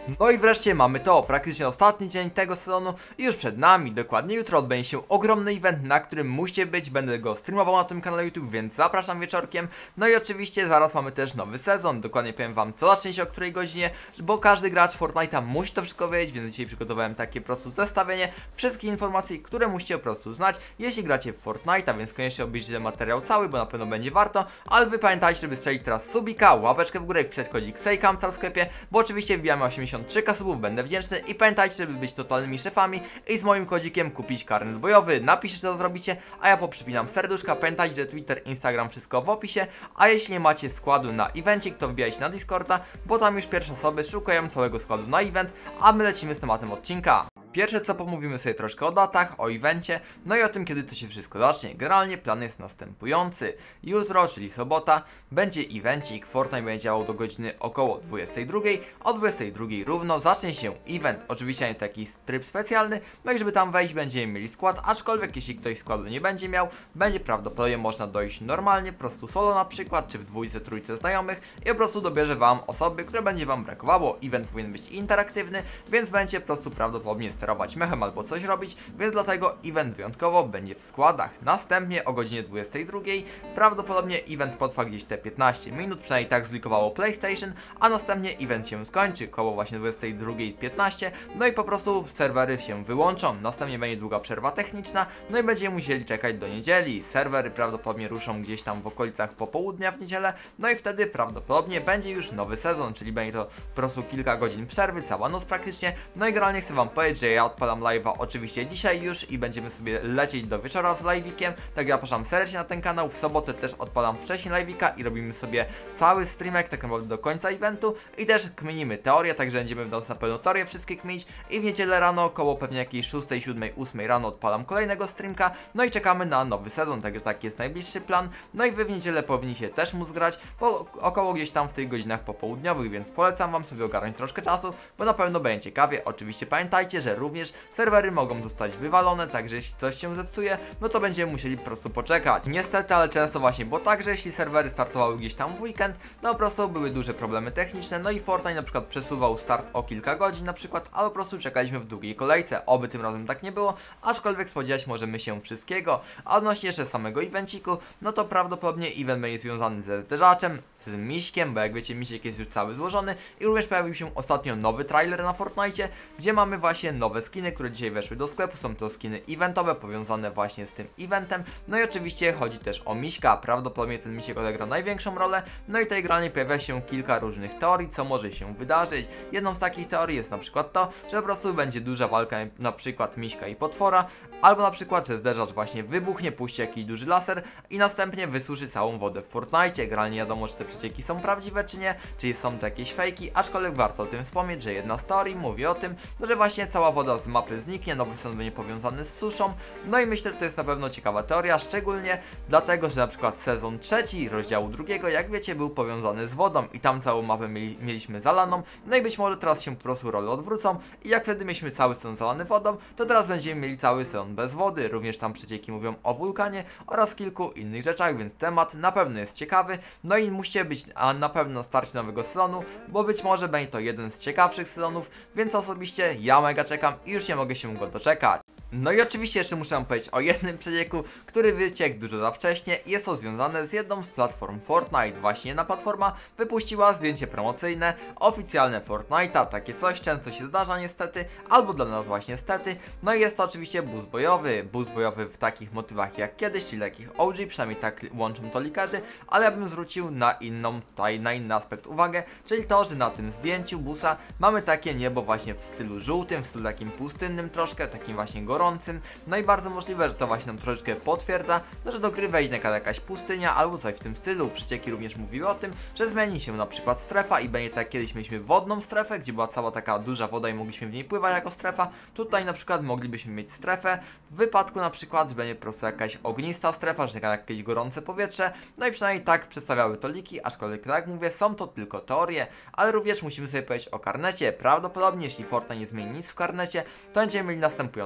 No i wreszcie mamy to, praktycznie ostatni dzień tego sezonu i już przed nami, dokładnie jutro odbędzie się ogromny event, na którym musicie być, będę go streamował na tym kanale YouTube, więc zapraszam wieczorkiem. No i oczywiście zaraz mamy też nowy sezon, dokładnie powiem wam co zacznie się o której godzinie, bo każdy gracz Fortnite'a musi to wszystko wiedzieć, więc dzisiaj przygotowałem takie po prostu zestawienie wszystkich informacji, które musicie po prostu znać, jeśli gracie w Fortnite'a, więc koniecznie obejrzyjcie materiał cały, bo na pewno będzie warto, ale wy pamiętajcie, żeby strzelić teraz subika, łapeczkę w górę i wpisać kodzik SEJKAMCAL w sklepie, bo oczywiście wbijamy 83 subów, będę wdzięczny i pamiętajcie, żeby być totalnymi szefami i z moim kodzikiem kupić karnet bojowy, napiszcie co zrobicie, a ja poprzypinam serduszka, pamiętajcie, że Twitter, Instagram, wszystko w opisie, a jeśli nie macie składu na evencik, to wbijajcie na Discorda, bo tam już pierwsze osoby szukają całego składu na event, a my lecimy z tematem odcinka. Pierwsze co pomówimy sobie troszkę o datach, o evencie, no i o tym kiedy to się wszystko zacznie. Generalnie plan jest następujący. Jutro, czyli sobota, będzie evencik, Fortnite będzie działał do godziny około 22, o 22 równo zacznie się event. Oczywiście nie taki tryb specjalny, no i żeby tam wejść będziemy mieli skład, aczkolwiek jeśli ktoś składu nie będzie miał, będzie prawdopodobnie można dojść normalnie, po prostu solo na przykład, czy w dwójce, trójce znajomych i po prostu dobierze wam osoby, które będzie wam brakowało. Event powinien być interaktywny, więc będzie po prostu prawdopodobnie sterować mechem albo coś robić, więc dlatego event wyjątkowo będzie w składach. Następnie o godzinie 22 prawdopodobnie event potrwa gdzieś te 15 minut, przynajmniej tak zlikowało PlayStation, a następnie event się skończy koło właśnie 22:15, no i po prostu serwery się wyłączą, następnie będzie długa przerwa techniczna, no i będziemy musieli czekać do niedzieli. Serwery prawdopodobnie ruszą gdzieś tam w okolicach popołudnia w niedzielę, no i wtedy prawdopodobnie będzie już nowy sezon, czyli będzie to po prostu kilka godzin przerwy, cała noc praktycznie, no i generalnie chcę wam powiedzieć, że ja odpalam live'a oczywiście dzisiaj już i będziemy sobie lecieć do wieczora z live'ikiem, tak zapraszam serdecznie na ten kanał. W sobotę też odpalam wcześniej live'ika i robimy sobie cały streamek tak naprawdę do końca eventu i też kminimy teorię, także będziemy w nocy na pewno teorię wszystkie kminić i w niedzielę rano około pewnie jakiejś 6, 7, 8 rano odpalam kolejnego streamka, no i czekamy na nowy sezon, także taki jest najbliższy plan. No i wy w niedzielę powinniście też móc grać, bo około gdzieś tam w tych godzinach popołudniowych, więc polecam wam sobie ogarnąć troszkę czasu, bo na pewno będzie ciekawie. Oczywiście pamiętajcie, że również serwery mogą zostać wywalone, także jeśli coś się zepsuje, no to będziemy musieli po prostu poczekać. Niestety, ale często właśnie było tak, że jeśli serwery startowały gdzieś tam w weekend, no po prostu były duże problemy techniczne, no i Fortnite na przykład przesuwał start o kilka godzin na przykład, albo po prostu czekaliśmy w długiej kolejce. Oby tym razem tak nie było, aczkolwiek spodziewać możemy się wszystkiego. A odnośnie jeszcze samego evenciku, no to prawdopodobnie event będzie związany ze zderzaczem, z Miśkiem, bo jak wiecie Misiek jest już cały złożony i również pojawił się ostatnio nowy trailer na Fortnite, gdzie mamy właśnie nowe skiny, które dzisiaj weszły do sklepu. Są to skiny eventowe powiązane właśnie z tym eventem, no i oczywiście chodzi też o Miśka, prawdopodobnie ten Misiek odegra największą rolę, no i tutaj generalnie pojawia się kilka różnych teorii, co może się wydarzyć. Jedną z takich teorii jest na przykład to, że po prostu będzie duża walka na przykład Miśka i potwora, albo na przykład, że zderzacz właśnie wybuchnie, puści jakiś duży laser i następnie wysuszy całą wodę w Fortnite. Generalnie nie wiadomo, czy te przecieki są prawdziwe, czy nie, czy są to jakieś fejki, aczkolwiek warto o tym wspomnieć, że jedna z teorii mówi o tym, że właśnie cała woda z mapy zniknie, nowy sezon będzie powiązany z suszą, no i myślę, że to jest na pewno ciekawa teoria, szczególnie dlatego, że na przykład sezon trzeci rozdziału drugiego, jak wiecie, był powiązany z wodą i tam całą mapę mieliśmy zalaną, no i być może teraz się po prostu role odwrócą i jak wtedy mieliśmy cały sezon zalany wodą, to teraz będziemy mieli cały sezon bez wody, również tam przecieki mówią o wulkanie oraz kilku innych rzeczach, więc temat na pewno jest ciekawy, no i musicie być na pewno na starcie nowego sezonu, bo być może będzie to jeden z ciekawszych sezonów, więc osobiście ja mega czekam i już nie mogę się go doczekać. No i oczywiście jeszcze muszę wam powiedzieć o jednym przecieku, który wyciekł dużo za wcześnie i jest to związane z jedną z platform Fortnite. Właśnie jedna platforma wypuściła zdjęcie promocyjne, oficjalne Fortnite'a, takie coś często się zdarza niestety, albo dla nas właśnie stety. No i jest to oczywiście bus bojowy w takich motywach jak kiedyś, czyli takich OG, przynajmniej tak łączą to likerzy, ale ja bym zwrócił na inny aspekt uwagę, czyli to, że na tym zdjęciu busa mamy takie niebo właśnie w stylu żółtym, w stylu takim pustynnym troszkę, takim właśnie gorącym, no i bardzo możliwe, że to właśnie nam troszeczkę potwierdza, no, że do gry wejdzie jakaś pustynia albo coś w tym stylu. Przecieki również mówiły o tym, że zmieni się na przykład strefa i będzie tak jak kiedyś mieliśmy wodną strefę, gdzie była cała taka duża woda i mogliśmy w niej pływać jako strefa. Tutaj na przykład moglibyśmy mieć strefę w wypadku na przykład, że będzie po prostu jakaś ognista strefa, że jakieś gorące powietrze, no i przynajmniej tak przedstawiały to liki, aczkolwiek tak jak mówię, są to tylko teorie, ale również musimy sobie powiedzieć o karnecie. Prawdopodobnie jeśli Fortnite nie zmieni nic w karnecie, to będziemy mieli następujące rzeczy.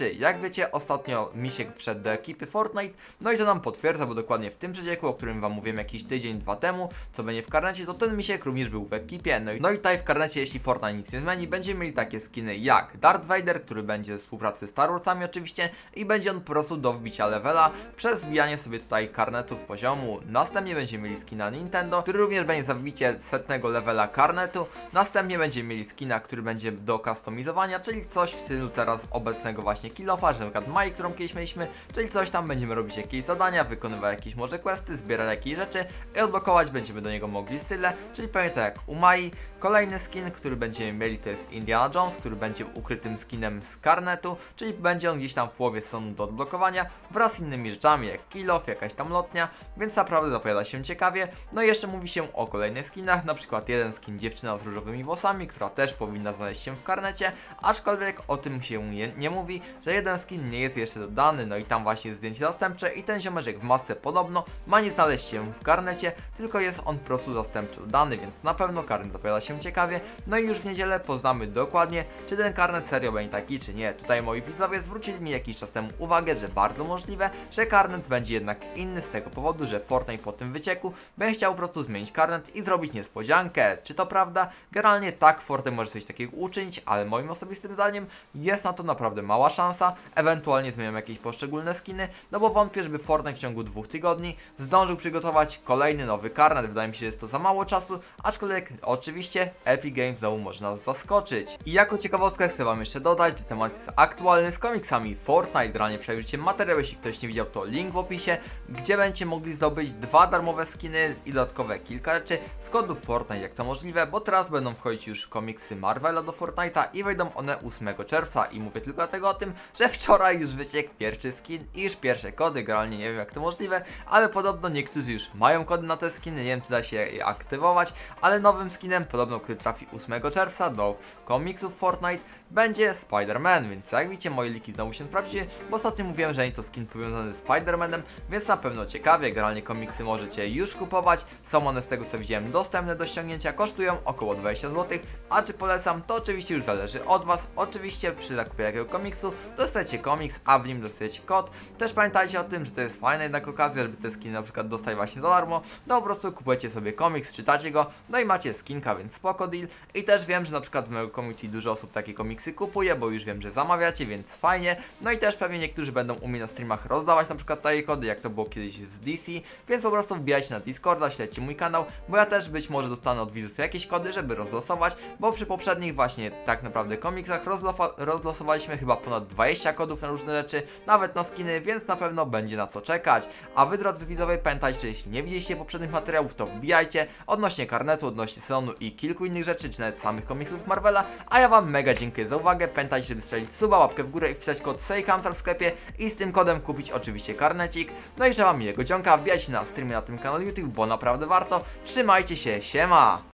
rzeczy. Jak wiecie, ostatnio Misiek wszedł do ekipy Fortnite, no i to nam potwierdza, bo dokładnie w tym przecieku, o którym wam mówiłem jakiś tydzień, 2 temu, co będzie w karnecie, to ten Misiek również był w ekipie. No i tutaj w karnecie, jeśli Fortnite nic nie zmieni, będziemy mieli takie skiny jak Darth Vader, który będzie w współpracy z Star Warsami oczywiście i będzie on po prostu do wbicia levela przez wbijanie sobie tutaj karnetów poziomu. Następnie będziemy mieli skina Nintendo, który również będzie za wbicie 100 levela karnetu. Następnie będziemy mieli skina, który będzie do customizowania, czyli coś w stylu teraz obecnego właśnie Kill-Offa, że na przykład Mai, którą kiedyś mieliśmy, czyli coś tam będziemy robić jakieś zadania, wykonywać jakieś może questy, zbierać jakieś rzeczy i odblokować będziemy do niego mogli style, czyli pewnie tak jak u Mai. Kolejny skin, który będziemy mieli, to jest Indiana Jones, który będzie ukrytym skinem z karnetu, czyli będzie on gdzieś tam w połowie sezonu do odblokowania wraz z innymi rzeczami jak Kill-Off, jakaś tam lotnia, więc naprawdę zapowiada się ciekawie. No i jeszcze mówi się o kolejnych skinach, na przykład jeden skin dziewczyna z różowymi włosami, która też powinna znaleźć się w karnecie, aczkolwiek o tym się nie mówi, że jeden skin nie jest jeszcze dodany, no i tam właśnie jest zdjęcie zastępcze i ten ziomeczek w masce podobno ma nie znaleźć się w karnecie, tylko jest on po prostu zastępczo dodany, więc na pewno karnet zapowiada się ciekawie. No i już w niedzielę poznamy dokładnie, czy ten karnet serio będzie taki, czy nie. Tutaj moi widzowie zwrócili mi jakiś czas temu uwagę, że bardzo możliwe, że karnet będzie jednak inny z tego powodu, że Fortnite po tym wycieku będzie chciał po prostu zmienić karnet i zrobić niespodziankę. Czy to prawda? Generalnie tak, Fortnite może coś takiego uczynić, ale moim osobistym zdaniem jest na to naprawdę mała szansa. Ewentualnie zmienią jakieś poszczególne skiny, no bo wątpię, żeby Fortnite w ciągu 2 tygodni zdążył przygotować kolejny nowy karnet. Wydaje mi się, że jest to za mało czasu, aczkolwiek oczywiście Epic Games znowu może nas zaskoczyć. I jako ciekawostkę chcę wam jeszcze dodać, że temat jest aktualny z komiksami Fortnite. Generalnie przejrzyjcie materiał, jeśli ktoś nie widział, to link w opisie, gdzie będziecie mogli zdobyć 2 darmowe skiny i dodatkowe kilka rzeczy z kodów Fortnite, jak to możliwe, bo teraz będą wchodzić już komiksy Marvela do Fortnite'a i wejdą one 8 czerwca i mówię tylko dlatego o tym, że wczoraj już wyciekł pierwszy skin i już pierwsze kody. Generalnie nie wiem, jak to możliwe, ale podobno niektórzy już mają kody na te skiny, nie wiem, czy da się je aktywować, ale nowym skinem, podobno który trafi 8 czerwca do komiksów Fortnite, będzie Spider-Man, więc jak widzicie, moje liki znowu się sprawdziły, bo ostatnio mówiłem, że nie to skin powiązany z Spider-Manem, więc na pewno ciekawie. Generalnie komiksy możecie już kupować, są one z tego co widziałem dostępne do ściągnięcia, kosztują około 20 zł, a czy polecam, to oczywiście już zależy od was. Oczywiście przy zakupie jakiego komiksu dostajecie komiks, a w nim dostajecie kod. Też pamiętajcie o tym, że to jest fajna jednak okazja, żeby te skiny na przykład dostać właśnie za darmo, no po prostu kupujecie sobie komiks, czytacie go, no i macie skinka, więc spoko deal. I też wiem, że na przykład w mojego community dużo osób takie komiksy kupuje, bo już wiem, że zamawiacie, więc fajnie. No i też pewnie niektórzy będą u mnie na streamach rozdawać na przykład takie kody, jak to było kiedyś z DC, więc po prostu wbijajcie na Discorda, śledźcie mój kanał, bo ja też być może dostanę od widzów jakieś kody, żeby rozlosować, bo przy poprzednich właśnie tak naprawdę komiksach rozlosowaliśmy chyba ponad 20 kodów na różne rzeczy, nawet na skiny, więc na pewno będzie na co czekać. A wy, drodzy widzowie, pamiętajcie, że jeśli nie widzieliście poprzednich materiałów, to wbijajcie odnośnie karnetu, odnośnie sezonu i kilku innych rzeczy, czy nawet samych komiksów Marvela, a ja wam mega dziękuję za uwagę. Pamiętajcie, żeby strzelić suba, łapkę w górę i wpisać kod SEJKAMSAR w sklepie i z tym kodem kupić oczywiście karnecik. No i życzę wam miłego dzionka, wbijajcie na streamy na tym kanale YouTube, bo naprawdę warto. Trzymajcie się, siema!